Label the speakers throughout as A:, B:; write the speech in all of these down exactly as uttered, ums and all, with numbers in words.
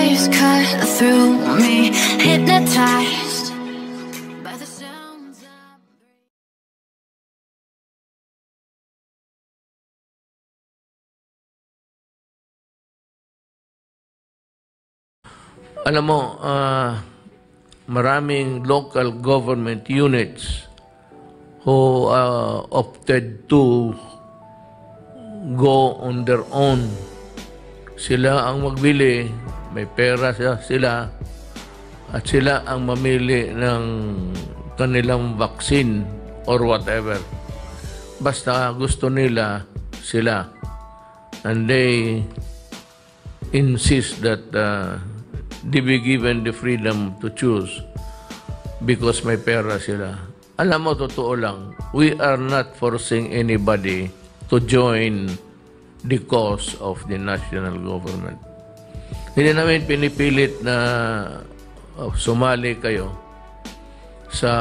A: waves cut through me, hypnotized by the sounds I
B: Alam mo, uh, maraming local government units who uh, opted to go on their own. Sila ang magbili, may pera sila, at sila ang mamili ng kanilang vaccine or whatever. Basta gusto nila sila. And they insist that uh, they be given the freedom to choose because may pera sila. Alam mo, totoo lang, we are not forcing anybody to join the cause of the national government. Hindi namin pinipilit na uh, sumali kayo sa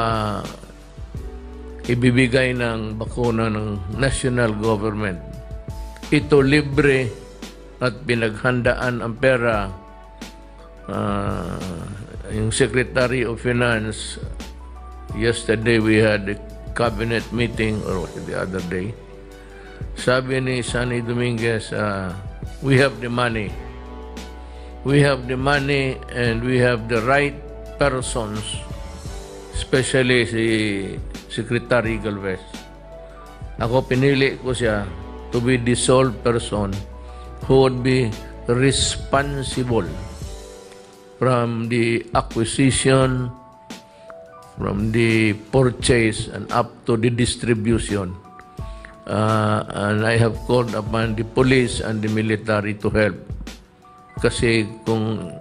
B: ibibigay ng bakuna ng national government. Ito libre at pinaghandaan ang pera. Uh, yung Secretary of Finance, yesterday we had a cabinet meeting, or the other day, sabi ni Sunny Dominguez, uh, we have the money. We have the money and we have the right persons, especially si Secretary Galvez. Ako pinili ko siya to be the sole person who would be responsible from the acquisition, from the purchase, and up to the distribution. Uh, and I have called upon the police and the military to help. Kasi kung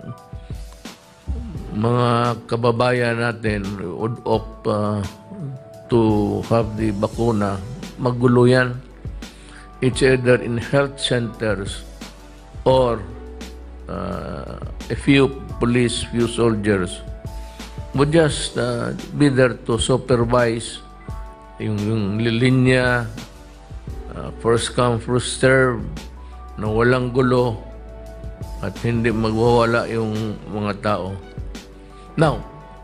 B: mga kababayan natin would opt uh, to have the bakuna, magulo yan. It's either in health centers or uh, a few police, few soldiers would just uh, be there to supervise yung, yung linya, uh, first come, first serve, na walang gulo at hindi magwawala yung mga tao. Now,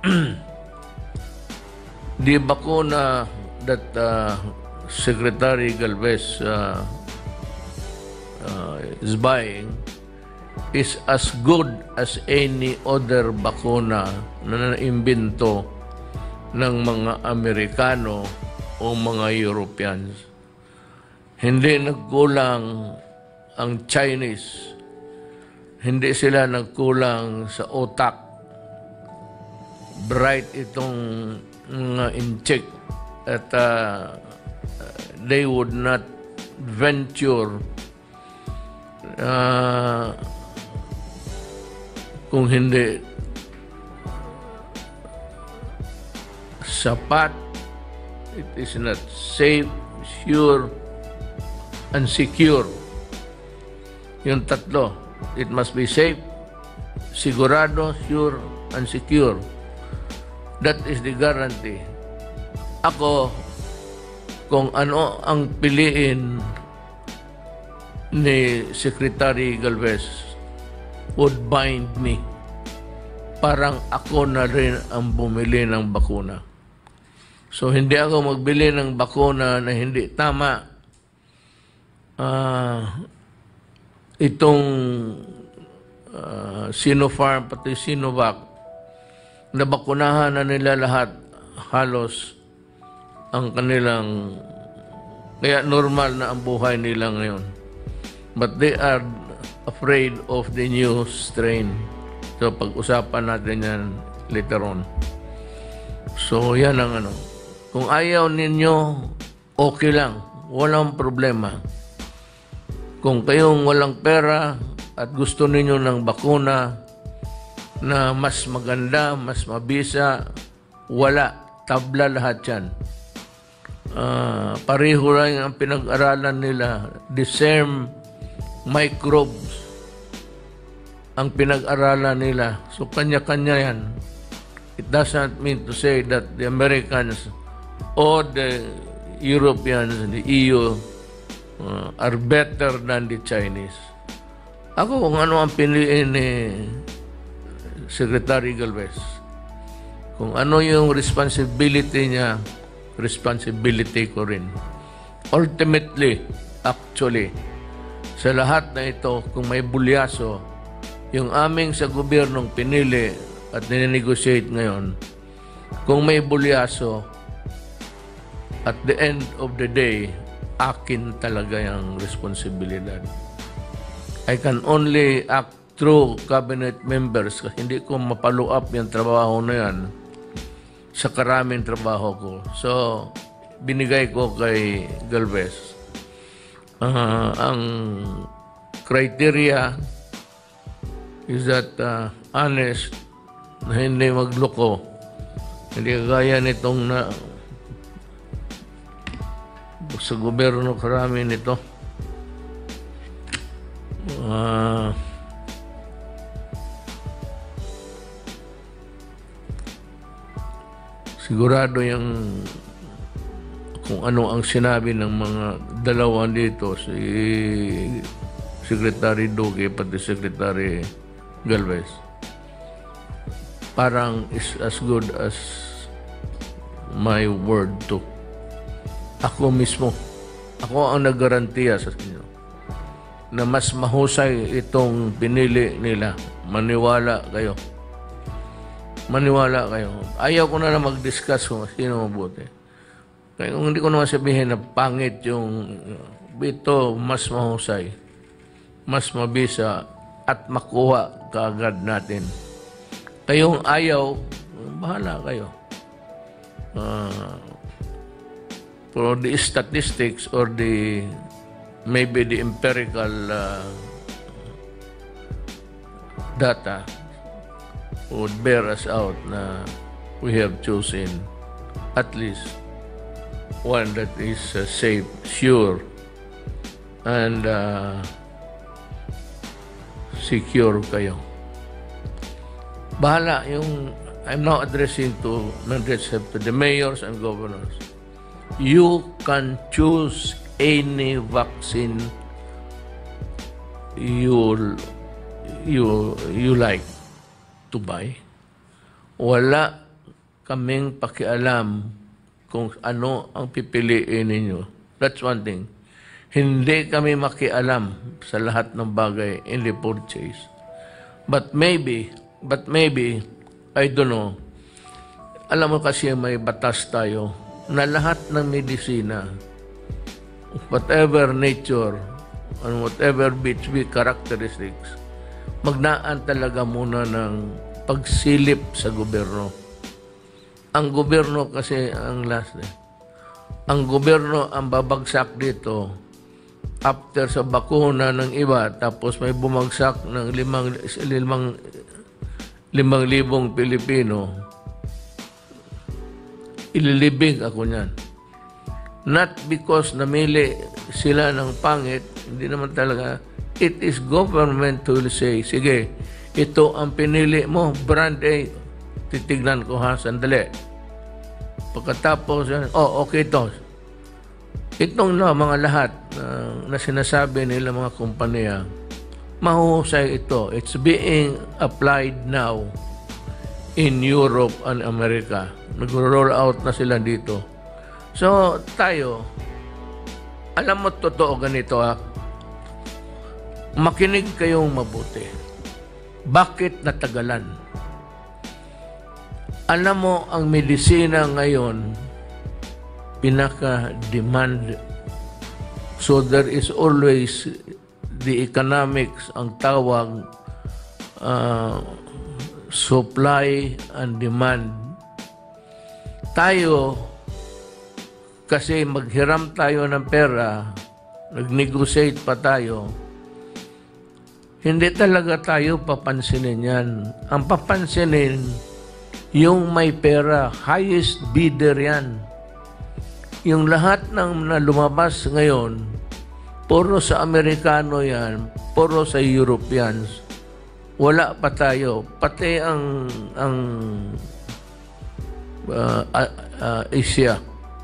B: the bakuna that uh, Secretary Galvez uh, uh, is buying is as good as any other bakuna na naimbento ng mga Amerikano o mga Europeans. Hindi nagkulang ang Chinese. Hindi sila nagkulang sa otak. Bright itong mga uh, incheck at uh, they would not venture uh, kung hindi sapat, it is not safe, sure, and secure. Yung tatlo. It must be safe, sigurado, sure, and secure. That is the guarantee. Ako, kung ano ang piliin ni Secretary Galvez would bind me. Parang ako na rin ang bumili ng bakuna. So, hindi ako magbili ng bakuna na hindi tama. Uh, itong uh, Sinopharm, pati Sinovac, nabakunahan na nila lahat halos ang kanilang, kaya normal na ang buhay nila ngayon. But they are afraid of the new strain. So, pag-usapan natin yan later on. So, yan ang ano. Kung ayaw ninyo, okay lang. Walang problema. Kung kayong walang pera at gusto ninyo ng bakuna na mas maganda, mas mabisa, wala. Tabla lahat yan. Uh, pareho lang ang pinag-aralan nila. The same microbes ang pinag-aralan nila. So, kanya-kanya yan. It doesn't mean to say that the Americans or the Europeans, the E U, uh, are better than the Chinese. Ako, kung ano ang piliin ni Secretary Galvez. Kung ano yung responsibility niya, responsibility ko rin. Ultimately, actually, sa lahat na ito, kung may bulyaso, yung aming sa gobyernong pinili at ninegotiate ngayon, kung may bulyaso, at the end of the day, akin talaga yung responsibilidad. I can only act through cabinet members kasi hindi ko mapalo up yung trabaho na yan sa karaming trabaho ko. So, binigay ko kay Galvez. Uh, ang criteria is that uh, honest, na hindi magloko. Hindi kagaya nitong na sa gobyerno karami nito. Uh, sigurado yung kung ano ang sinabi ng mga dalawa dito, si Secretary Duque pati Secretary Galvez, parang is as good as my word too. Ako mismo, ako ang naggarantiya sa inyo na mas mahusay itong pinili nila. Maniwala kayo. Maniwala kayo. Ayaw ko na na mag-discuss kung sino mabuti. Kaya kung hindi ko naman sabihin na pangit yung ito, mas mahusay, mas mabisa at makuha kaagad natin. Kayong ayaw, bahala kayo. Uh, for the statistics or the maybe the empirical uh, data would bear us out na we have chosen at least one that is uh, safe, sure, and uh, secure kayo. Bahala yung I'm now addressing to to the mayors and governors. You can choose any vaccine you you you like to buy. Wala kaming pakialam kung ano ang pipiliin ninyo. That's one thing. Hindi kami makialam sa lahat ng bagay in the purchase. But maybe, but maybe, I don't know. Alam mo kasi may batas tayo na lahat ng medisina, whatever nature, and whatever be characteristics, magnaan talaga muna ng pagsilip sa gobyerno. Ang gobyerno kasi ang last eh. Ang gobyerno ang babagsak dito after sa bakuna ng iba, tapos may bumagsak ng limang limang limang libong Pilipino. Ililibing ako niyan. Not because namili sila ng pangit, hindi naman talaga. It is government who will say, sige, ito ang pinili mo, brand A. Titignan ko ha, sandali. Pagkatapos, oh, okay to. Itong no, mga lahat uh, na sinasabi nila mga kumpanya, mahuhusay ito. It's being applied now in Europe and America. Nag-roll out na sila dito. So, tayo, alam mo totoo ganito ha, makinig kayong mabuti. Bakit natagalan? Alam mo, ang medisina ngayon, pinaka-demand. So, there is always the economics, ang tawag, uh, supply and demand. Tayo, kasi maghiram tayo ng pera, nag-negotiate pa tayo, hindi talaga tayo papansinin yan. Ang papansinin, yung may pera, highest bidder yan. Yung lahat ng na lumabas ngayon, puro sa Amerikano yan, puro sa Europeans. Wala pa tayo. Pati ang, ang uh, uh, uh, Asia.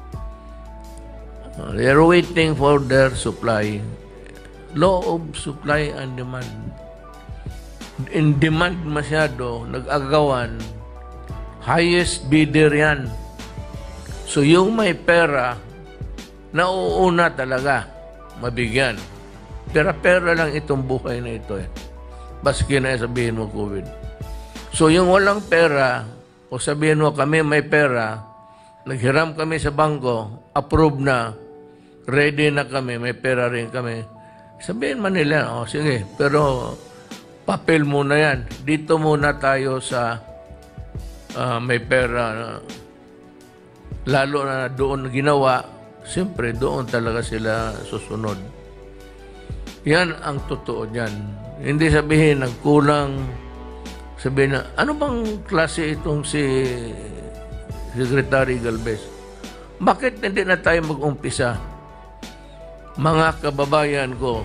B: Uh, they're waiting for their supply. Law of supply and demand. in demand masyado, nag-agawan, highest bidder yan. So yung may pera, nauuna talaga, mabigyan. Pera-pera lang itong buhay na ito eh. Baski na sabihin mo COVID. So yung walang pera, o sabihin mo kami may pera, naghiram kami sa bangko, approve na, ready na kami, may pera rin kami. Sabihin man nila, oh sige, pero papel muna yan. Dito muna tayo sa uh, may pera. Lalo na doon ginawa, siyempre doon talaga sila susunod. Yan ang totoo dyan. Hindi sabihin nagkulang, sabihin na, ano bang klase itong si Secretary Galvez? Bakit hindi na tayo mag-umpisa? Mga kababayan ko,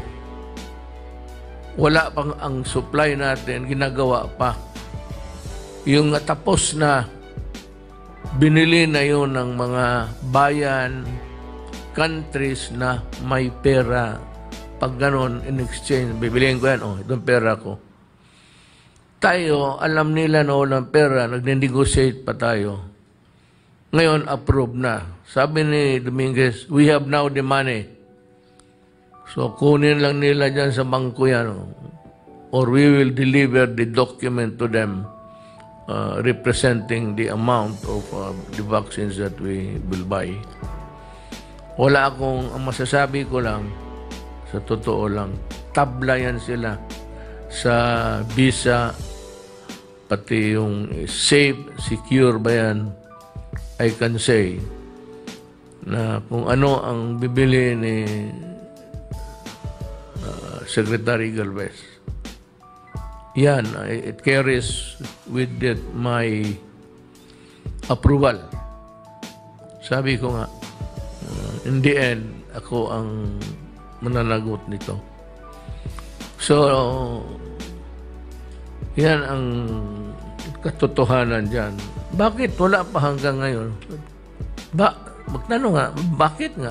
B: wala pang ang supply natin, ginagawa pa. Yung tapos na, binili na yun ng mga bayan, countries na may pera. Pag ganon, in exchange, bibiliin ko yan, oh, itong pera ko. Tayo, alam nila na walang pera, nag-negotiate pa tayo. Ngayon, approve na. Sabi ni Dominguez, we have now the money. So, kunin lang nila dyan sa bangko yan. Or we will deliver the document to them uh, representing the amount of uh, the vaccines that we will buy. Wala akong, ang masasabi ko lang, sa totoo lang, tabla yan sila sa visa, pati yung safe, secure ba yan, I can say, na kung ano ang bibili ni uh, Secretary Galvez. Yan, it carries with it my approval. Sabi ko nga, uh, in the end, ako ang mananagot nito. So, yan ang katotohanan dyan. Bakit wala pa hanggang ngayon? Ba, magtanong nga, bakit nga?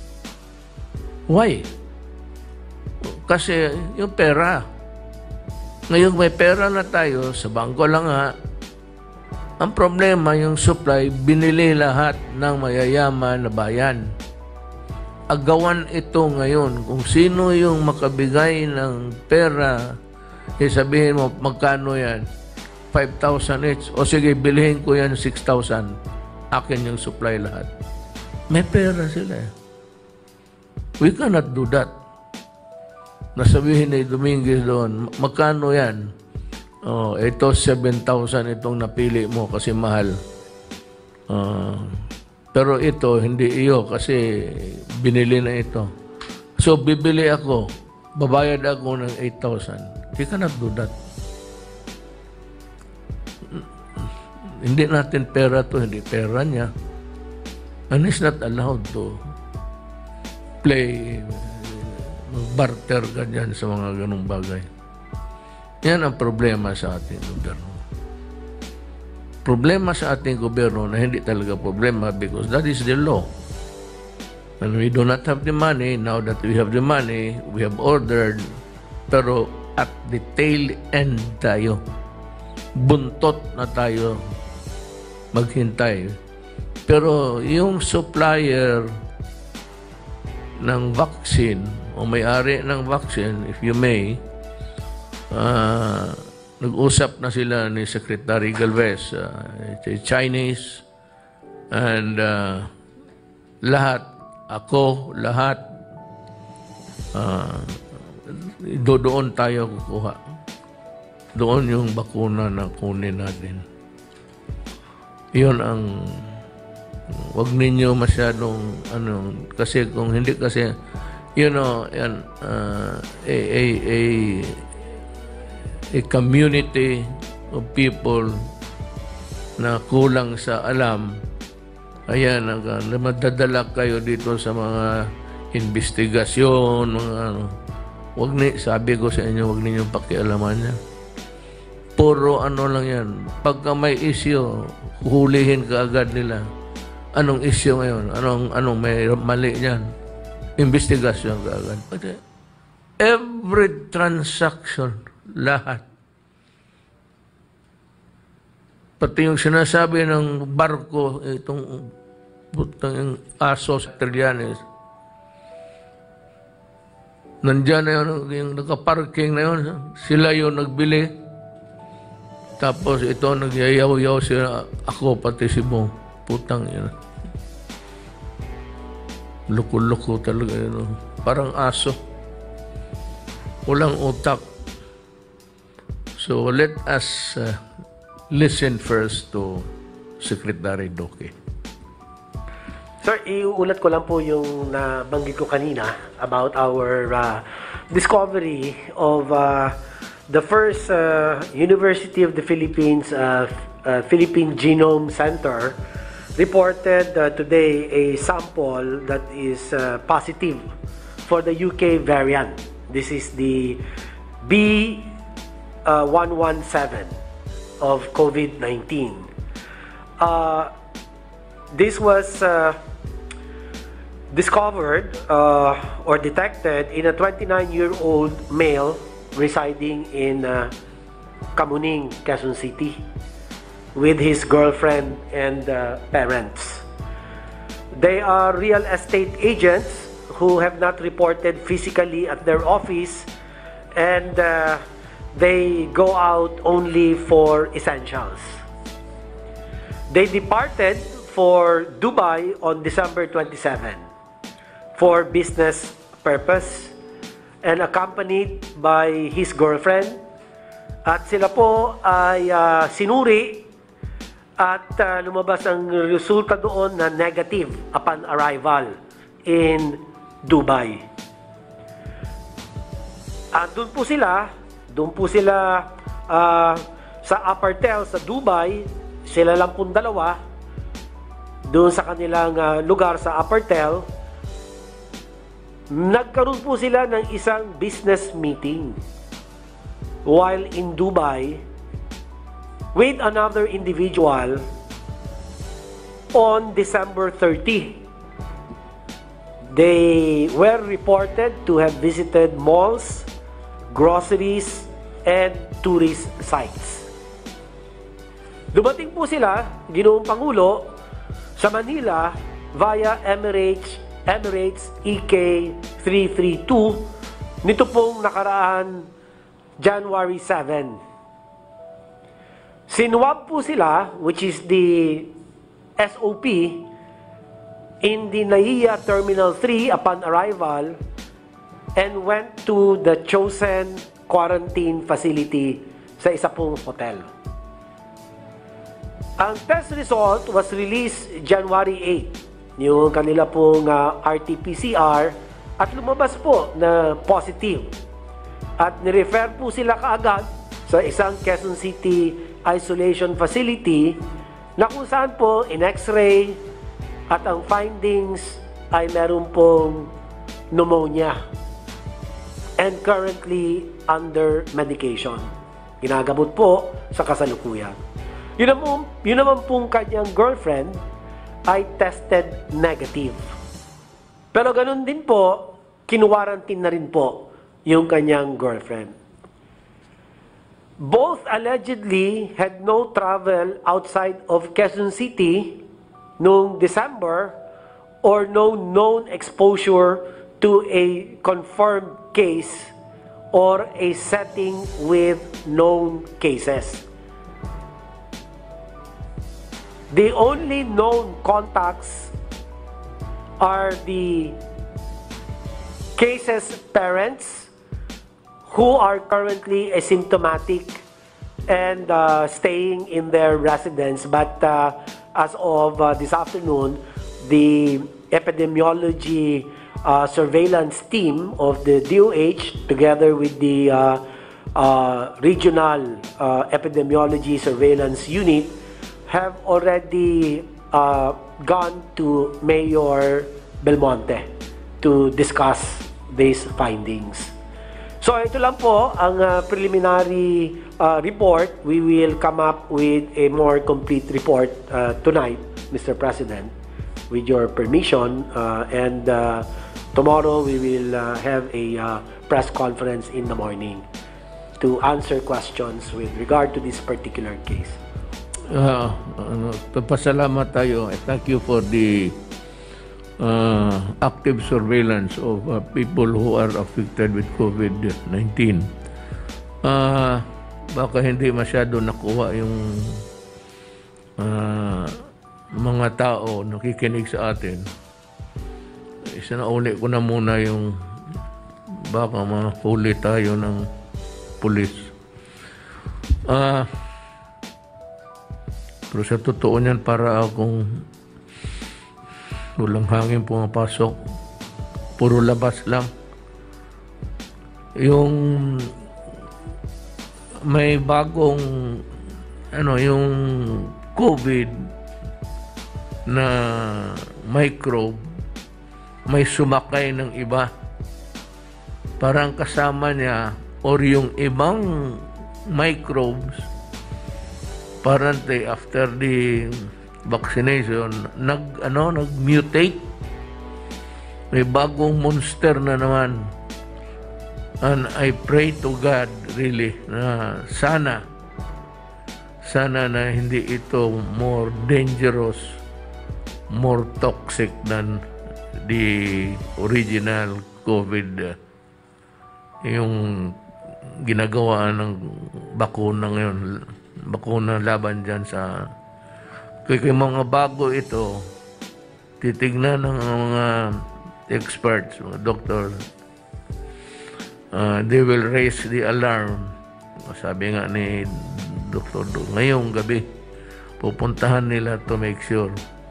B: Why? Kasi yung pera. Ngayon may pera na tayo, sa bangko lang nga. Ang problema, yung supply, binili lahat ng mayayaman na bayan. Agawan ito ngayon. Kung sino yung makabigay ng pera, eh sabihin mo, magkano yan? five thousand each. O sige, bilhin ko yan six thousand. Akin yung supply lahat. May pera sila eh. We cannot do that. Nasabihin ni Dominguez doon, magkano yan? Oh, ito seven thousand itong napili mo kasi mahal. Uh, pero ito, hindi iyo kasi binili na ito. So, bibili ako, babayad ako ng eight thousand. You cannot do that. Hindi natin pera to, hindi pera niya. And it's not allowed to play, barter ka dyan sa mga ganong bagay. Yan ang problema sa ating gobyerno. Problema sa ating gobyerno na hindi talaga problema because that is the law. And we do not have the money. Now that we have the money, we have ordered, pero at the tail end tayo. Buntot na tayo maghintay. Pero yung supplier ng vaccine o may-ari ng vaccine, if you may, uh, nag-usap na sila ni Secretary Galvez, uh, Chinese, and uh, lahat, ako, lahat, uh, doon tayo kukuha. Doon yung bakuna na kunin natin. Yun ang wag ninyo masyadong ano kasi kung hindi kasi you know yan uh, a, a a a community of people na kulang sa alam, ayan na madadala kayo dito sa mga investigasyon, mga ano. Wag ni sabi ko sa inyo, wag ninyong pakialaman yan. Puro ano lang yan. Pagka may issue, hulihin ka agad nila. Anong issue ngayon? Anong, anong may mali niyan? Investigasyon ka agad. Every transaction, lahat, Pati yung sinasabi ng barko, itong putang yung aso sa Trillanes, nandyan na yun, yung nakaparking na yun, sila yung nagbili. Tapos ito, nagyayaw-yaw sila, ako pati si Bong. Putang yun. Luko-luko talaga yun. Parang aso. Walang utak. So let us uh, listen first to Secretary Duque.
C: Sir, iuulat ko lang po yung nabanggit ko kanina about our uh, discovery of uh, the first uh, University of the Philippines uh, uh, Philippine Genome Center reported uh, today a sample that is uh, positive for the U K variant. This is the B one one seven of COVID nineteen. Uh, this was uh, discovered uh, or detected in a twenty-nine-year-old male residing in uh, Kamuning, Quezon City, with his girlfriend and uh, parents. They are real estate agents who have not reported physically at their office, and uh, they go out only for essentials. They departed for Dubai on December twenty-seventh for business purpose and accompanied by his girlfriend, at sila po ay uh, sinuri at uh, lumabas ang resulta doon na negative upon arrival in Dubai. At doon po sila, doon po sila uh, sa Apartel sa Dubai, sila lang pong dalawa doon sa kanilang uh, lugar sa Apartel. Nagkaroon po sila ng isang business meeting while in Dubai with another individual on December thirtieth. They were reported to have visited malls, groceries, and tourist sites. Dumating po sila, Ginoong Pangulo, sa Manila via Emirates Emirates E K three thirty-two nito pong nakaraan January seventh. Sinwab po sila, which is the S O P, in the Naiya Terminal three upon arrival and went to the chosen quarantine facility sa isa pong hotel. Ang test result was released January eighth, yung kanila pong uh, R T P C R, at lumabas po na positive. At nirefer po sila kaagad sa isang Quezon City isolation facility na kung saan po in X-ray at ang findings ay meron pong pneumonia and currently under medication. Ginagamot po sa kasalukuyan. Yun naman, yun naman pong kanyang girlfriend ay tested negative. Pero ganun din po, kinuwarantin na rin po yung kanyang girlfriend. Both allegedly had no travel outside of Quezon City noong December or no known exposure to a confirmed case or a setting with known cases. The only known contacts are the case's parents who are currently asymptomatic and uh, staying in their residence. But uh, as of uh, this afternoon, the epidemiology uh, surveillance team of the D O H together with the uh, uh, regional uh, epidemiology surveillance unit have already uh, gone to Mayor Belmonte to discuss these findings. So ito lang po ang uh, preliminary uh, report. We will come up with a more complete report uh, tonight, Mister President, with your permission. Uh, and uh, tomorrow we will uh, have a uh, press conference in the morning to answer questions with regard to this particular case.
B: uh, ano, pasalamat tayo. Thank you for the uh, active surveillance of uh, people who are affected with COVID nineteen. Uh, baka hindi masyado nakuha yung uh, mga tao nakikinig sa atin. Isinauli ko na muna yung baka mahuli tayo ng pulis. Ah, uh, pero sa totoo niyan, para akong walang hangin pumapasok, puro labas lang. Yung may bagong ano, yung COVID na microbe, may sumakay ng iba. Parang kasama niya or yung ibang microbes, apparently after the vaccination, nag ano, nag-mutate. May bagong monster na naman. And I pray to God really na sana sana na hindi ito more dangerous, more toxic than the original COVID, yung ginagawa ng bakuna ngayon, bakuna laban dyan sa kaya mga bago ito, titignan ng mga experts, mga doctors, uh, they will raise the alarm. Sabi nga ni Doctor Do, ngayong gabi pupuntahan nila to make sure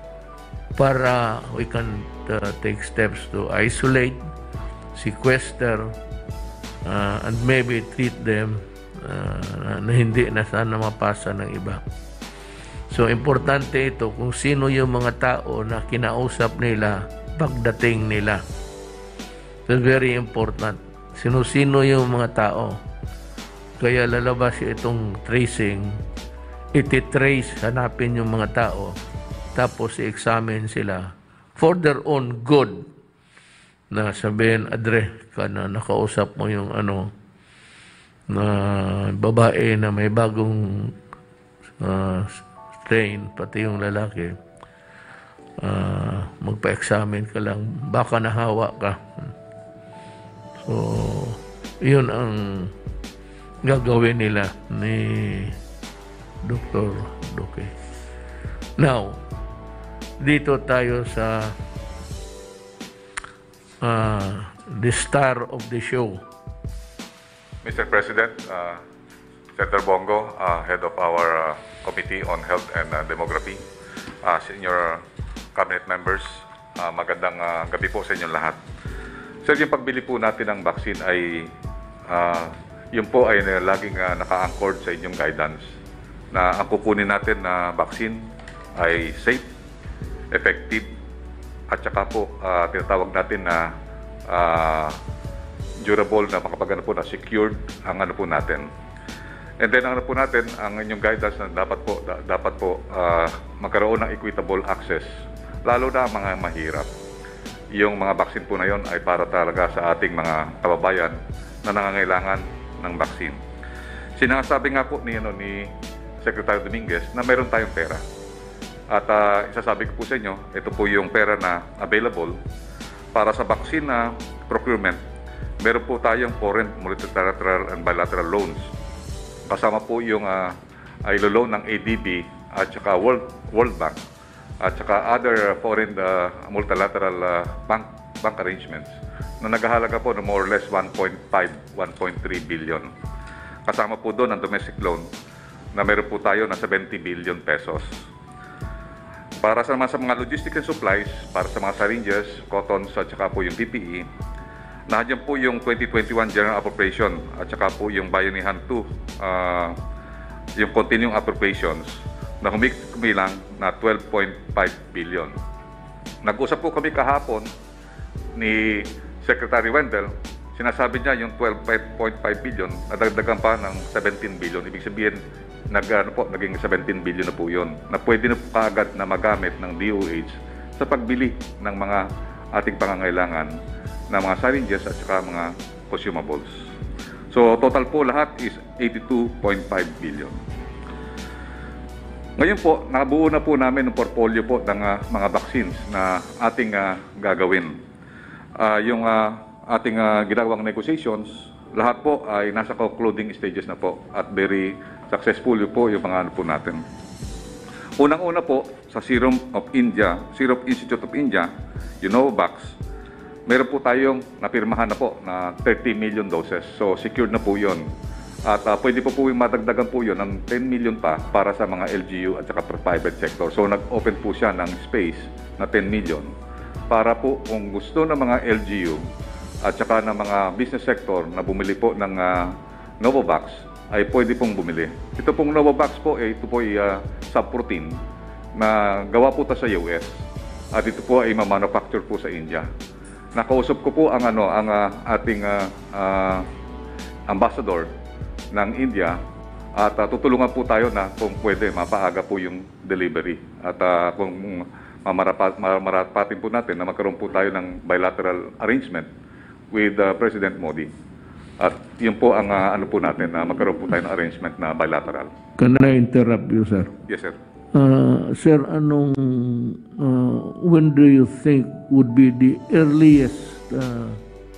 B: para we can uh, take steps to isolate, sequester, uh, and maybe treat them uh, na hindi na sana mapasa ng iba. So, importante ito kung sino yung mga tao na kinausap nila pagdating nila. So, very important. Sino-sino yung mga tao. Kaya lalabas itong tracing, iti-trace, hanapin yung mga tao, tapos i-examine sila for their own good. Na sabihin, adre ka na nakausap mo yung ano, na babae na may bagong uh, strain, pati yung lalaki, uh, magpa-examine ka lang, baka nahawa ka. So, yun ang gagawin nila ni Doctor Duque. Now, dito tayo sa uh, the star of the show.
D: Mister President, uh, Senator Bongo, uh, head of our uh, Committee on Health and uh, Demography, uh, senior cabinet members, uh, magandang uh, gabi po sa inyong lahat. Sir, yung pagbili po natin ng vaccine ay uh, yun po ay uh, laging uh, naka-anchored sa inyong guidance na ang kukunin natin na vaccine ay safe, effective, at saka po uh, tinatawag natin na uh, durable, na makapagano po na secured ang ano po natin. And then ang ano po natin, ang inyong guidance na dapat po da, dapat po uh, magkaroon ng equitable access, lalo na ang mga mahirap. Yung mga vaccine po na yon ay para talaga sa ating mga kababayan na nangangailangan ng vaccine. Sinasabi nga po ni ano ni Secretary Dominguez na mayroon tayong pera. At uh, isasabi ko po sa inyo, ito po yung pera na available para sa vaccine na procurement. Meron po tayong foreign, multilateral and bilateral loans. Kasama po yung uh, ay loan ng A D B at saka World, World Bank at saka other foreign uh, multilateral uh, bank, bank arrangements na naghahalaga po ng more or less one point five, one point three billion. Kasama po doon ang domestic loan na meron po tayo na seventy billion pesos. Para sa mga, sa mga logistics and supplies, para sa mga syringes, cottons at saka po yung P P E, nandiyan po yung twenty twenty-one General Appropriation at saka po yung Bayanihan two, uh, yung continuing appropriations na humilang na twelve point five billion. Nag-usap po kami kahapon ni Secretary Wendell, sinasabi niya yung twelve point five billion, nadagdagan pa ng seventeen billion. Ibig sabihin, nag, ano po, naging seventeen billion na po yun, na pwede na po kaagad na magamit ng D O H sa pagbili ng mga ating pangangailangan na mga syringes at saka mga consumables. So, total po lahat is eighty-two point five billion. Ngayon po, nabuo na po namin ang portfolio po ng ah, mga vaccines na ating ah, gagawin. Ah, yung ah, ating ah, ginagawang negotiations, lahat po ay nasa concluding stages na po at very successful po yung mga ano po natin. Unang-una po sa Serum of India, Serum Institute of India, yung Novavax, meron po tayong napirmahan na po na thirty million doses. So secured na po yun. At uh, pwede po po yung madagdagan po yun ng ten million pa para sa mga L G U at saka private sector. So nag-open po siya ng space na ten million para po kung gusto ng mga L G U at saka ng mga business sector na bumili po ng uh, Novavax ay pwede pong bumili. Ito pong Novavax po, eh, ito po ay uh, subprotein na gawa po ta sa U S at ito po ay ma-manufacture po sa India. Nakausap ko po ang ano ang uh, ating uh, uh, ambassador ng India at uh, tutulungan po tayo na kung pwede mapaaga po yung delivery at uh, kung mamarapat, mamarapatin po natin na magkaroon po tayo ng bilateral arrangement with uh, President Modi. At yun po ang uh, ano po natin na magkaroon po tayo ng arrangement na bilateral.
B: Can I interrupt you, sir?
D: Yes, sir.
B: Uh, sir, anong, uh, when do you think would be the earliest uh,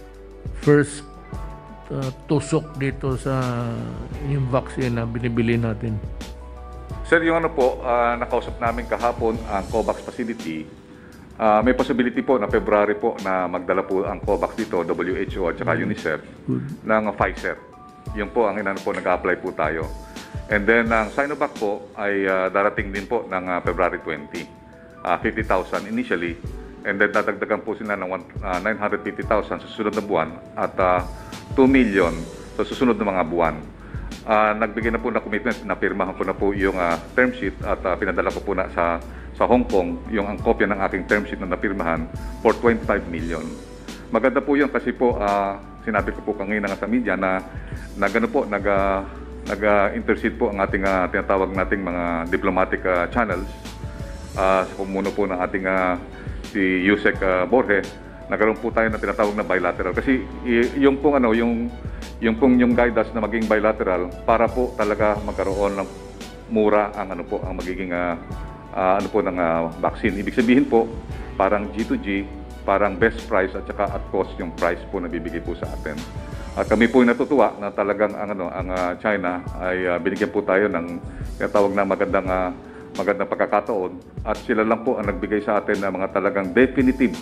B: first uh, tusok dito sa yung vaccine na binibili natin?
D: Sir, yung ano po, uh, nakausap namin kahapon ang COVAX facility. Uh, may possibility po na February po na magdala po ang COVAX dito, W H O at saka UNICEF, ng Pfizer. Yun po ang inano po, nag-apply po tayo. And then, ang Sinovac po ay uh, darating din po ng uh, February twentieth, uh, fifty thousand initially. And then, dadagdagan po sila ng uh, nine hundred fifty thousand sa susunod na buwan at uh, two million sa susunod na mga buwan. Uh, nagbigay na po na commitment, napirmahan ko na po yung uh, term sheet at uh, pinadala ko po na sa, sa Hong Kong yung ang kopya ng aking term sheet na napirmahan for twenty-five million. Maganda po yun kasi po, uh, sinabi ko po kanina nga sa media na, na gano po, nag, uh, nag-intercede po ang ating uh, tinatawag nating mga diplomatic uh, channels uh, sa pumuno po ng ating uh, si Yusek uh, Borge. Nagkaroon po tayo ng tinatawag na bilateral kasi yung pong ano yung yung pong yung guidance na maging bilateral para po talaga magkaroon ng mura ang ano po ang magiging uh, uh, ano po ng uh, vaccine. Ibig sabihin po parang G to G, parang best price at saka at cost yung price po na bibigay po sa atin. At kami po ay natutuwa na talagang ang ano ang uh, China ay uh, binigyan po tayo ng tinatawag na magandang uh, magandang pagkakataon at sila lang po ang nagbigay sa atin ng mga talagang definitive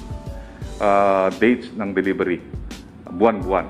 D: uh, dates ng delivery, buwan-buwan.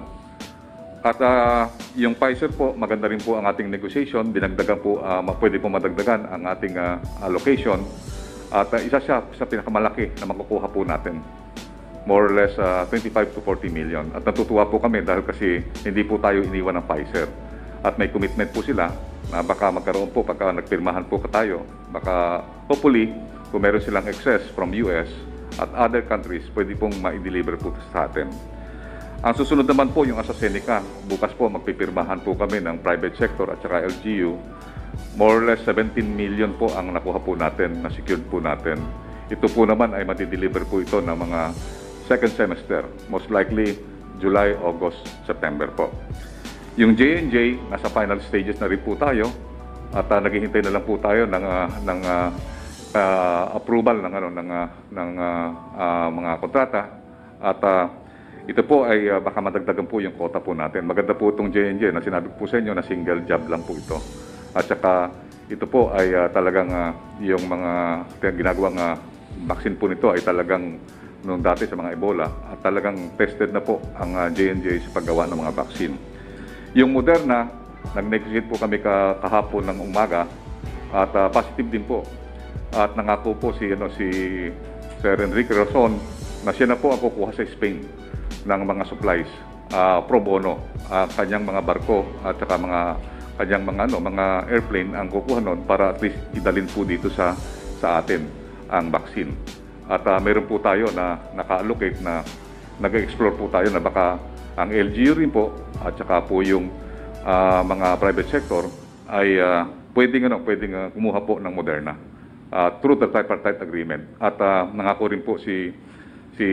D: At uh, yung Pfizer po, maganda rin po ang ating negotiation, dinagdagan po, uh, pwede po madagdagan ang ating uh, allocation at uh, isa siya sa pinakamalaki na makukuha po natin. More or less uh, twenty-five to forty million. At natutuwa po kami dahil kasi hindi po tayo iniwan ng Pfizer. At may commitment po sila na baka magkaroon po pagka nagpirmahan po tayo, baka hopefully kung meron silang excess from U S at other countries, pwede pong ma-deliver po sa atin. Ang susunod naman po yung AstraZeneca. Bukas po magpipirmahan po kami ng private sector at saka L G U. More or less seventeen million po ang nakuha po natin, na secured po natin. Ito po naman ay mati-deliver po ito ng mga second semester, most likely July, August, September po. Yung J and J, nasa final stages na rin po tayo at uh, naghihintay na lang po tayo ng, uh, ng uh, uh, approval ng, ano, ng, uh, ng uh, uh, mga kontrata at uh, ito po ay uh, baka madagdagan po yung quota po natin. Maganda po itong J and J na sinabi ko po sa inyo na single job lang po ito. At saka ito po ay uh, talagang uh, yung mga ginagawang uh, vaccine po nito ay talagang noong dati sa mga Ebola at talagang tested na po ang uh, J and J sa paggawa ng mga vaccine. Yung Moderna, nag-negotiate po kami ka kahapon ng umaga at uh, positive din po. At nangako po si, ano, si Sir Enrique Rason na siya na po ang kukuha sa Spain ng mga supplies uh, pro bono, uh, kanyang mga barko at saka mga kanyang mga ano mga airplane ang kukuha noon para at least idalhin po dito sa sa atin ang vaccine. At uh, meron po tayo na naka-allocate na nag-explore po tayo na baka ang L G U rin po at saka po yung uh, mga private sector ay uh, pwedeng ano pwedeng uh, kumuha po ng Moderna uh, through the tripartite agreement. At uh, nangako rin po si si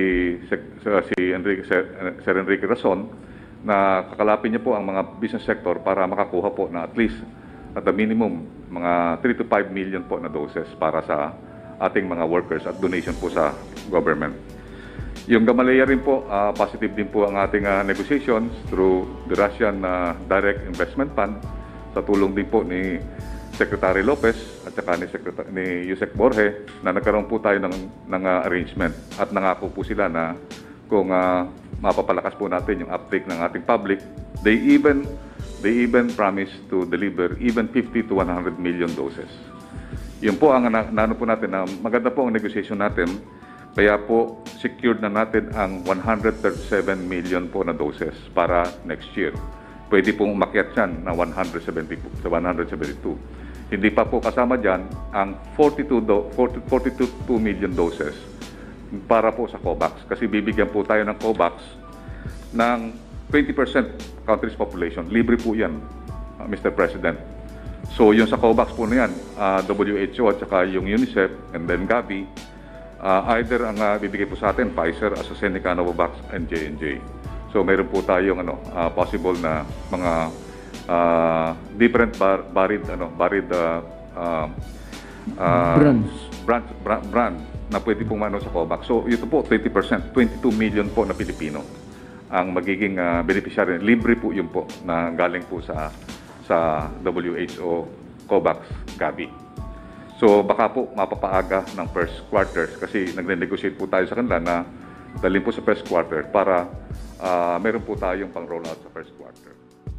D: si Enrique Sir Enrique Rason na kakalapin niya po ang mga business sector para makakuha po na at least at the minimum mga three to five million po na doses para sa ating mga workers at donation po sa government. Yung Gamaleya rin po, uh, positive din po ang ating uh, negotiations through the Russian uh, Direct Investment Fund sa tulong din po ni Secretary Lopez at saka ni, Secretary, ni Yusek Borge na nagkaroon po tayo ng, ng uh, arrangement at nangako po sila na kung uh, mapapalakas po natin yung uptake ng ating public, they even they even promise to deliver even fifty to one hundred million doses. Yun po ang na, naano po natin na maganda po ang negotiation natin. Kaya po, secured na natin ang one hundred thirty-seven million po na doses para next year. Pwede pong umakyat yan na one hundred seventy, one hundred seventy-two. Hindi pa po kasama dyan ang forty-two, forty, forty-two million doses para po sa COVAX. Kasi bibigyan po tayo ng COVAX ng twenty percent country's population. Libre po yan, uh, Mister President. So yung sa COVAX po na yan, uh, W H O at saka yung UNICEF and then Gavi, Uh, either ang uh, bibigay po sa atin, Pfizer, AstraZeneca, Novavax, and J and J. So mayroon po tayong ano, uh, possible na mga uh, different bar, varied, ano, varied uh, uh, uh,
B: Brands.
D: brand, brand, brand na pwede pong ano sa COVAX. So ito po, twenty percent, twenty-two million po na Pilipino ang magiging uh, beneficiary. Libre po yun po na galing po sa, sa W H O COVAX Gavi. So baka po mapapaaga ng first quarter kasi nagne-negotiate po tayo sa kanila na dalhin po sa first quarter para uh, meron po tayong pang-roll out sa first quarter.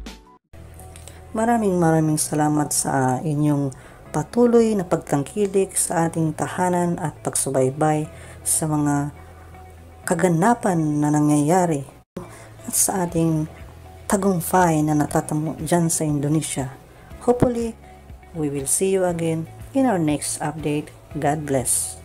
E: Maraming maraming salamat sa inyong patuloy na pagtangkilik sa ating tahanan at pagsubaybay sa mga kaganapan na nangyayari at sa ating tagumpay na natatamo dyan sa Indonesia. Hopefully, we will see you again in our next update. God bless.